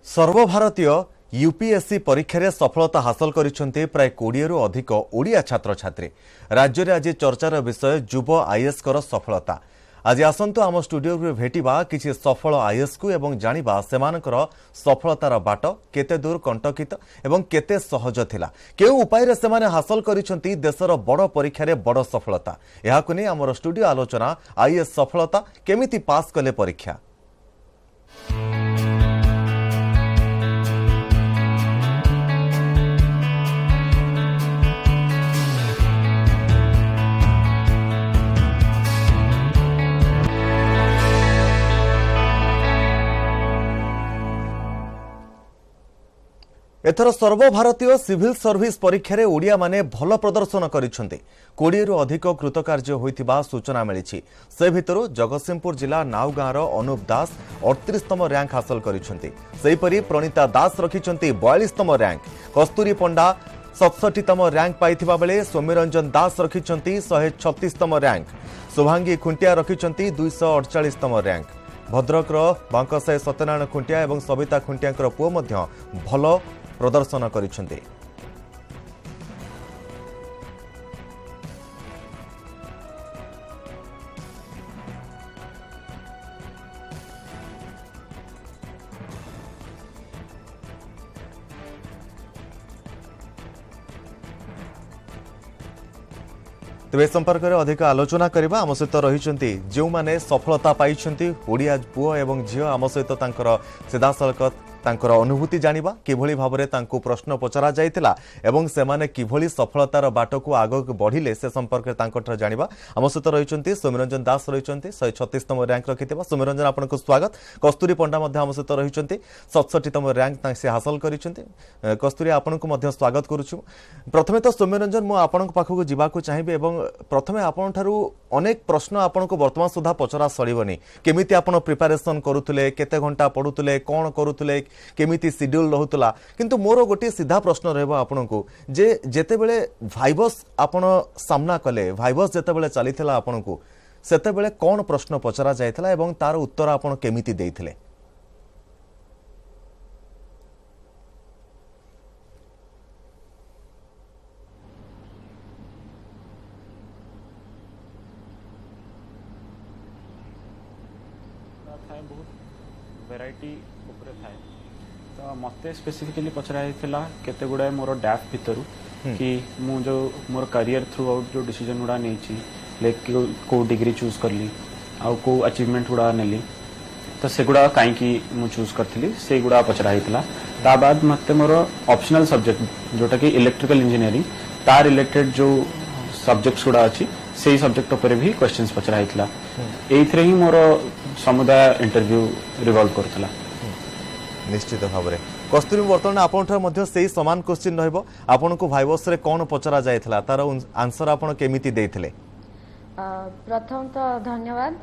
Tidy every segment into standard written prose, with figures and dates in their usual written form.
सर्वभारतीय UPSC परीक्षा रे सफलता हासिल करिसेंते प्राय 20 रु अधिक ओडिया छात्र छात्री। राज्य रे आज चर्चार विषय युव आईएएस कर सफलता। आज आसंतु आम स्टूडियो रे भेटिबा किछि सफल आईएएस को एवं जानिबा सेमानकर सफलतार बाट केते दूर कंटकित एवं केते सहज थिला, केउ उपाय रे सेमाने हासिल करिसेंती देशर बड़ परीक्षा रे बड़ सफलता। एहाकु नै हमर स्टूडियो आलोचना आईएएस सफलता केमिति पास कले परीक्षा। एथर सर्वभारतीय सिविल सर्विस परीक्षा रे ओडिया माने भल प्रदर्शन करिसेंते। 20 रु अधिक कृतकार्य होइतिबा सूचना मिलिछि। से भितरु जगतसिंहपुर जिला नावगाँर अनुप दास 38तम रैंक हासिल करिसेंते। सेहिपरि प्रणीता दास रखिसेंते 42तम रैंक। कस्तूरी पंडा 67तम रैंक पाइथिबा बेले सौम्यरंजन दास रखिसेंते 136तम रैंक। शुभांगी खुंटिया रखिसेंते 248तम रैंक। भद्रकर बांकसाई सत्यनारायण खुंटिया एवं सविता खुंटिया पुओ मध्य भल प्रदर्शन करिसेंते। तेज संपर्क में अधिक आलोचना करबा आम सहित रही जो माने सफलता पाई ओडिया पुओ एवं झील आम सहित सीधासलख तांकर अनुभूति जानिबा किभली भाबरे तांको प्रश्न पचरा जायतिला एवं सेमाने किभली सफलतार बाट को आगक बढ़िले से संपर्क तांकर जानिबा आम सहित रही सौम्यरंजन दास रही 136तम रैंक रखिथिबा। सौम्यरंजन आपनको स्वागत। कस्तूरी पंडा मध्य आम सहित रही 67तम रैंक से हासिल करिसेंते। कस्तूरी आपनको मध्य स्वागत करूछु। प्रथमे तो सौम्यरंजन मु आपनको पाखको जिबाको चाहिबे एवं प्रथमे आपन ठारू अनेक प्रश्न आपनको वर्तमान सुधा पचरा सड़ीबनी। केमिति आपण प्रिपरेशन करूथुले, केते घंटा पढुथुले, कोन करूथुले, केमिति शेड्यूल रहुतला, किंतु मोर गोटे सीधा प्रश्न रहबो आपनको जे जेते बेले भाइबस आपण सामना कले, भाइबस जेते बेले चलीथिला आपनको सेते बेले कोन प्रश्न पचरा जायथिला एवं तार उत्तर आपण केमिति देइथिले? बहुत वेराइटी उपरे थाए तो मते स्पेसिफिकली पचरा केते गुडा मोर डैफ भितर कि मु जो मोर करियर थ्रू आउट जो डिसीजन गुडा नहीं लाइक को डिग्री चूज करली आउ को अचीवमेंट गुडा नेली तो से गुडा कहीं मु चूज करथली से गुडा पचरा ता बाद मते मोर ऑप्शनल सब्जेक्ट जोटा कि इलेक्ट्रिकल इंजीनियरिंग ता रिलेटेड जो सब्जेक्ट्स गुडा अछि से सब्जेक्ट पर भी क्वेश्चंस पचरा एथरे ही मोर समुदाय इंटरव्यू रिवॉल्व करथला। निश्चित भाव में कस्तूरी बर्तमान आपन से समान क्वेश्चन रहिबो। आपन को भाइबस रे कोन पचरा जायथला तार आंसर आपन केमिति देथिले? प्रथम तो धन्यवाद।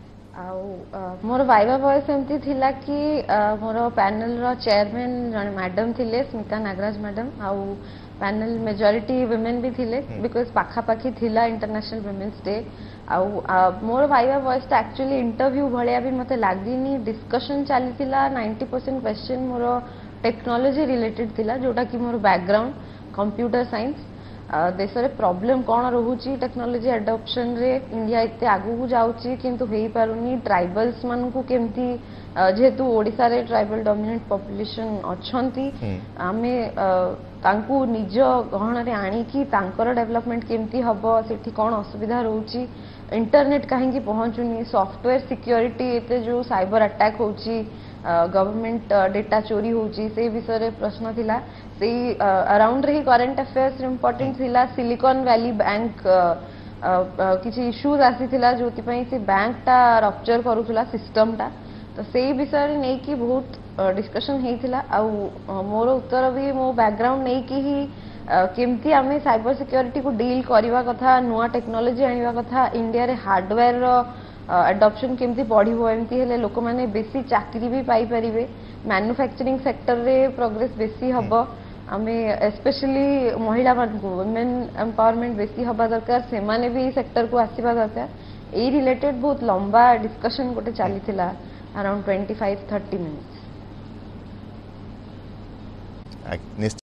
मोर वाइवा वॉइस एमती थिला कि मोर पैनल रो चेयरमैन जन मैडम थिले स्मिता नागराज मैडम आउ पैनल मेजॉरिटी वुमेन भी थिले बिकॉज पाखापाखी थिला इंटरनेशनल वुमेन्स डे आउ मोर वाइवा वॉइस एक्चुअली इंटरव्यू भलिया भी मते लागिनी। डिस्कशन चली 90% क्वेश्चन मोर टेक्नोलॉजी रिलेटेड थिला जोटा कि मोर बैकग्राउंड कंप्यूटर साइंस देश रे प्रॉब्लम कौन रोची टेक्नोलॉजी एडॉप्शन रे इंडिया इतने आगू जाऊँगी किंतु हो पारुनी ट्राइबल्स मान को केमती जेहेतु ओडिशा रे ट्राइबल डोमिनेंट पॉपुलेशन अच्छी आमे तांकु निज गहन रे आनिकी तांकर डेवलपमेंट केमती हबो सेठी कौन असुविधा रोची इंटरनेट कहीं पहुंचुनी सॉफ्टवेयर सिक्योरिटी एते जो साइबर अटैक होची गवर्नमेंट डेटा चोरी होची से विषय रे प्रश्न थिला। से अराउंड रही करंट अफेयर्स इंपोर्टेंट थिला सिलिकॉन वैली बैंक किसी इश्यूज आसी थिला जोति पई से बैंक टा रप्चर करूथला सिस्टम टा तो से विषय रे नै कि बहुत डिस्कशन हेइथिला। आ मोर उत्तर भी मो बैकग्राउंड नै कि ही केमती आमे साइबर सिक्योरिटी को डील करवा कथा नुआ टेक्नोलॉजी आनिवा कथा इंडिया रे हार्डवेयर रो एडॉप्शन केमती बढ़िबो एमती हेले लोक माने बेसी चाकरी भी पाई परिबे मैन्युफैक्चरिंग सेक्टर रे प्रोग्रेस बेसी हबो आमे स्पेशली महिला मान को वुमेन एम्पावरमेंट बेसी हबा दरकार से माने भी सेक्टर को आसीबा दरकार ए रिलेटेड बहुत लंबा डिस्कशन गोटे चली अराउंड 25-30 मिनिट्स। निश्चित